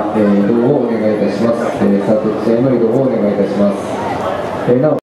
移動をお願いいたします。スタート地点への移動をお願いいたします。なお